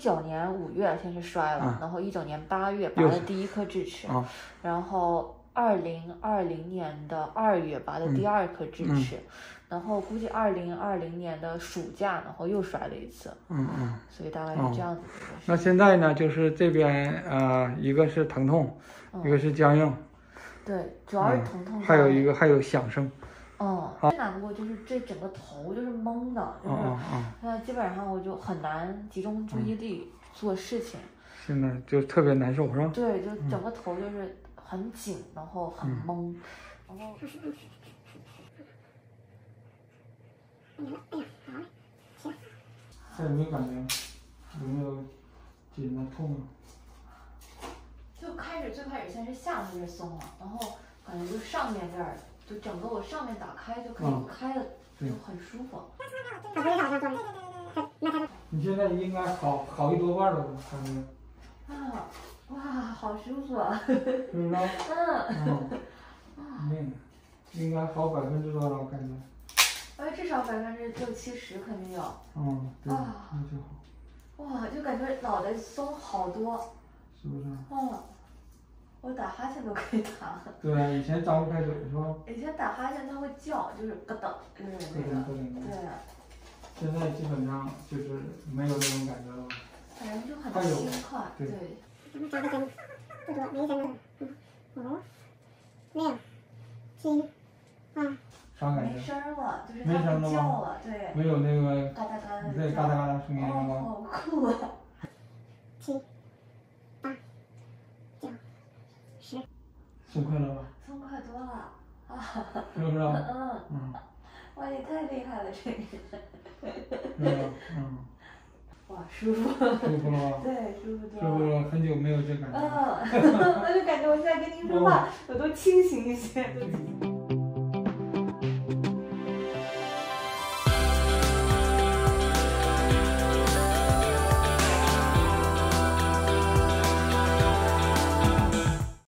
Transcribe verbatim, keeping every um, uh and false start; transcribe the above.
九年五月先是摔了， 啊、 然后一九年八月拔了第一颗智齿， 啊、 然后二零二零年的二月拔的第二颗智齿，嗯、然后估计二零二零年的暑假，然后又摔了一次。嗯嗯。所以大概是这样子的一个事。 那现在呢，就是这边呃，一个是疼痛，嗯、一个是僵硬。 对，主要是疼痛、 嗯。还有一个还有响声。 嗯，最难过就是这整个头就是懵的，就是现在基本上我就很难集中注意力做事情。 现在就特别难受是吧？ 对，就整个头就是很紧，然后很懵，然后。 现在有没有感觉？有没有紧啊痛啊？ 就开始最开始先是下面这松了，然后感觉就上面这儿。就整个我上面打开就可以开了，嗯、就很舒服。 你现在应该好好一多半了，感觉。 啊，哇，好舒服啊！ 是不是？嗯。嗯。应该好百分之多少感觉？ 哎，至少百分之六七十肯定有。 嗯，对，啊、那就好。 哇，就感觉脑袋松好多。 是不是？ 嗯。我打哈欠都可以打。 对啊，以前张不开嘴是吧？ 以前打哈欠它会叫，就是咯噔，就是那个。咯噔咯噔。对。 现在基本上就是没有那种感觉了。 反正就很轻快，对。 扎个针，不多，没针了。嗯，哦，六，七，八。 啥感觉？ 没声了，就是它不叫了，对。 没有那个。 嘎哒嘎哒。 对，嘎哒嘎哒声音了吗？ 哦，好酷啊！ 七。 松快了吧？ 松快多了啊！ 是不是？ 嗯嗯。哇，你太厉害了，这个。 是吧？嗯。 哇，舒服。 舒服了吧？ 对，舒服多了。 舒服了，很久没有这感觉。 嗯，我就感觉我现在跟您说话，我都清醒一些。